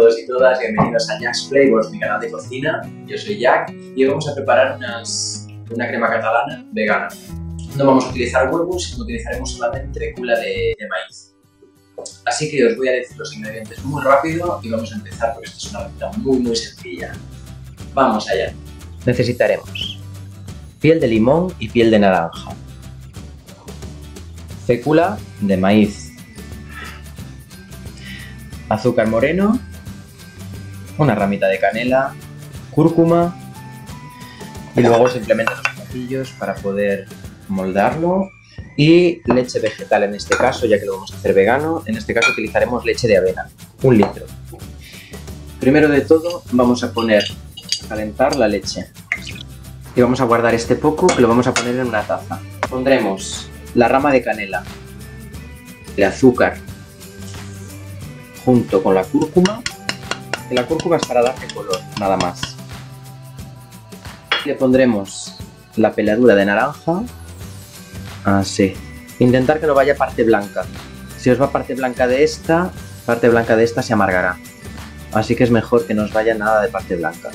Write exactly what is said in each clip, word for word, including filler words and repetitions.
todos y todas, bienvenidos a Jack's Flavors, mi canal de cocina. Yo soy Jack y hoy vamos a preparar unas, una crema catalana vegana. No vamos a utilizar huevos, sino utilizaremos solamente fécula de, de maíz. Así que os voy a decir los ingredientes muy rápido y vamos a empezar porque esto es una receta muy muy sencilla. Vamos allá. Necesitaremos piel de limón y piel de naranja, fécula de maíz, azúcar moreno, una ramita de canela, cúrcuma y luego simplemente los platillos para poder moldarlo, y leche vegetal en este caso, ya que lo vamos a hacer vegano. En este caso utilizaremos leche de avena, un litro. Primero de todo vamos a poner a calentar la leche y vamos a guardar este poco que lo vamos a poner en una taza. Pondremos la rama de canela, el azúcar junto con la cúrcuma. Y la cúrcuma es para darle color, nada más. Le pondremos la peladura de naranja, así. Intentar que no vaya parte blanca. Si os va parte blanca de esta, parte blanca de esta se amargará. Así que es mejor que no os vaya nada de parte blanca.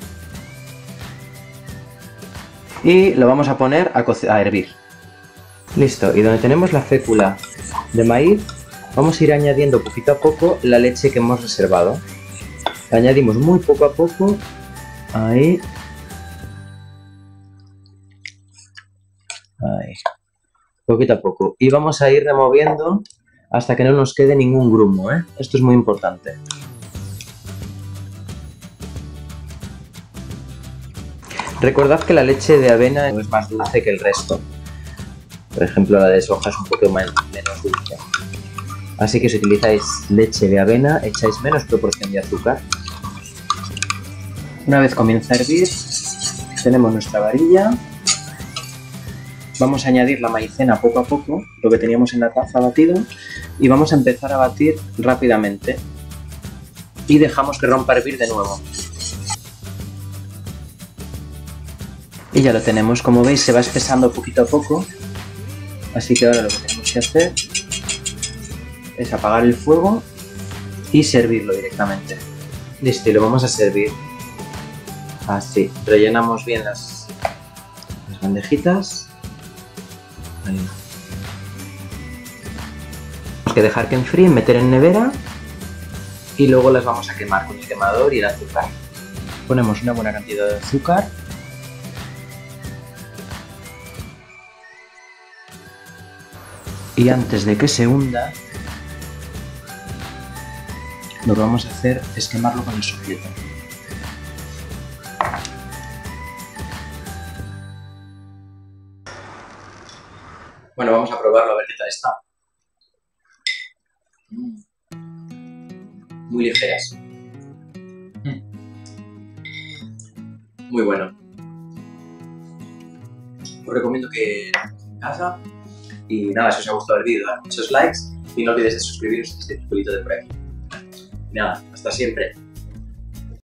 Y lo vamos a poner a, a hervir. Listo, y donde tenemos la fécula de maíz, vamos a ir añadiendo poquito a poco la leche que hemos reservado. La añadimos muy poco a poco, ahí, ahí, poquito a poco. Y vamos a ir removiendo hasta que no nos quede ningún grumo, ¿eh? Esto es muy importante. Recordad que la leche de avena es más dulce que el resto. Por ejemplo, la de soja es un poco menos dulce. Así que si utilizáis leche de avena, echáis menos proporción de azúcar. Una vez comienza a hervir, tenemos nuestra varilla. Vamos a añadir la maicena poco a poco, lo que teníamos en la taza batido, y vamos a empezar a batir rápidamente. Y dejamos que rompa a hervir de nuevo. Y ya lo tenemos, como veis se va espesando poquito a poco, así que ahora lo que tenemos que hacer es apagar el fuego y servirlo directamente. Listo, y lo vamos a servir así. Rellenamos bien las, las bandejitas. Ahí. Tenemos que dejar que enfríen, meter en nevera y luego las vamos a quemar con el quemador y el azúcar. Ponemos una buena cantidad de azúcar. Y antes de que se hunda, lo que vamos a hacer es quemarlo con el soplete. Bueno, vamos a probarlo a ver qué tal está. Muy ligeras. Muy bueno. Os recomiendo que en casa. Y nada, si os ha gustado el vídeo, dad muchos likes y no olvidéis de suscribiros a este circulito de por aquí. Y nada, hasta siempre.